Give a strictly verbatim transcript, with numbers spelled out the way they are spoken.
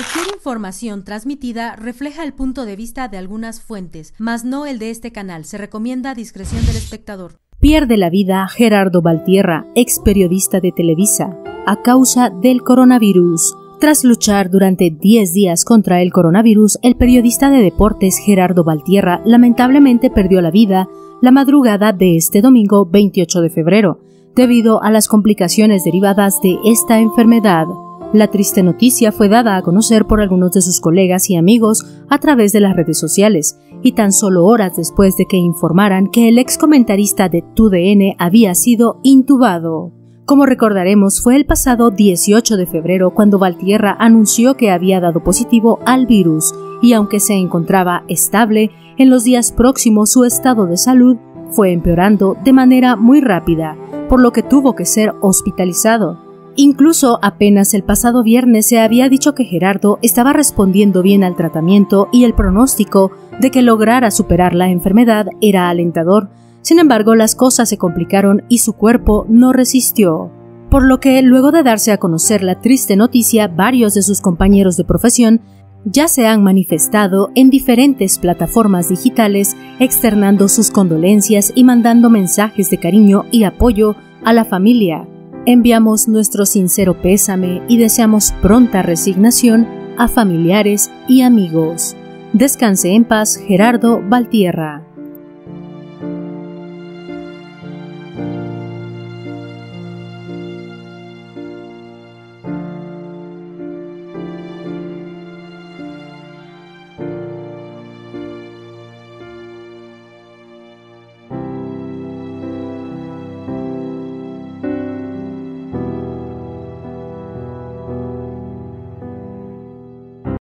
Cualquier información transmitida refleja el punto de vista de algunas fuentes, mas no el de este canal. Se recomienda discreción del espectador. Pierde la vida Gerardo Valtierra, ex periodista de Televisa, a causa del coronavirus. Tras luchar durante diez días contra el coronavirus, el periodista de deportes Gerardo Valtierra lamentablemente perdió la vida la madrugada de este domingo veintiocho de febrero, debido a las complicaciones derivadas de esta enfermedad. La triste noticia fue dada a conocer por algunos de sus colegas y amigos a través de las redes sociales, y tan solo horas después de que informaran que el ex comentarista de T U D N había sido intubado. Como recordaremos, fue el pasado dieciocho de febrero cuando Valtierra anunció que había dado positivo al virus, y aunque se encontraba estable, en los días próximos su estado de salud fue empeorando de manera muy rápida, por lo que tuvo que ser hospitalizado. Incluso apenas el pasado viernes se había dicho que Gerardo estaba respondiendo bien al tratamiento y el pronóstico de que lograra superar la enfermedad era alentador. Sin embargo, las cosas se complicaron y su cuerpo no resistió. Por lo que, luego de darse a conocer la triste noticia, varios de sus compañeros de profesión ya se han manifestado en diferentes plataformas digitales externando sus condolencias y mandando mensajes de cariño y apoyo a la familia. Enviamos nuestro sincero pésame y deseamos pronta resignación a familiares y amigos. Descanse en paz, Gerardo Valtierra.